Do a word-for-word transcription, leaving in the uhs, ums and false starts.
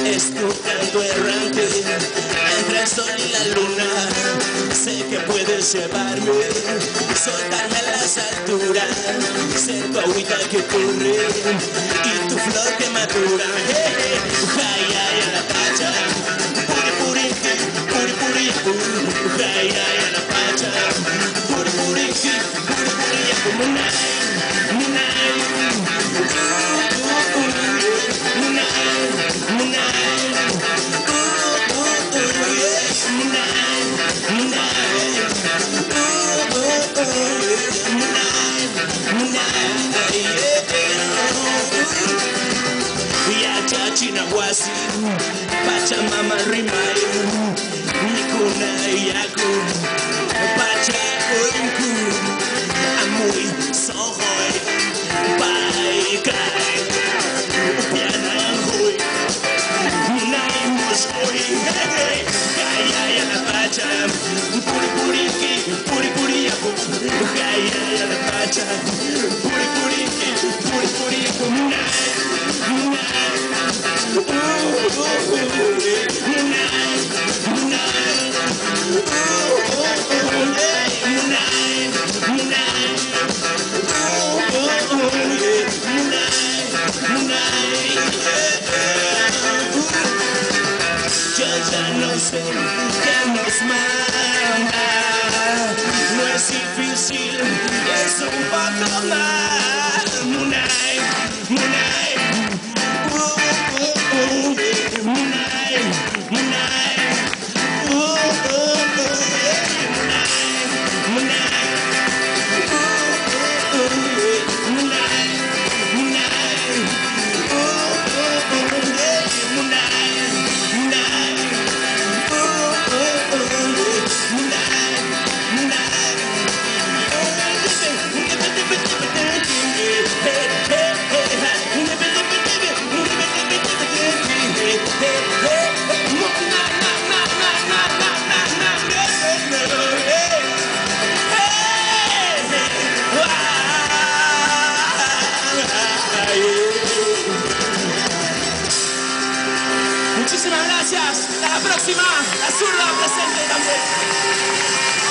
Es tu canto errante entre el sol y la luna. Sé que puedes llevarme, soltarme a las alturas, ser tu agüita que corre y tu flor que madura. Hey, hey, ay, ay, a la pacha, puri puri, puri puri, puri, ay, ay, a la pacha, puri puri, puri puri, como una, una, Chinahuasi, Pachamama Rimay, Nikuna Yaku, Pachakunku, Amui Sohoy, Baikai, Upianahoy, Naimus Hoy, Gaya la Pacha, Puri Puriki, Puri Puriaku, Gaya la Pacha, Puri Puriki, Puri Puriaku, Nai, Nai. Ooh, ooh, ooh, yo ya no sé qué nos manda, no es difícil, es un poco más. Munay, Munay. Muchísimas gracias. Hasta la próxima. La zurda presente también.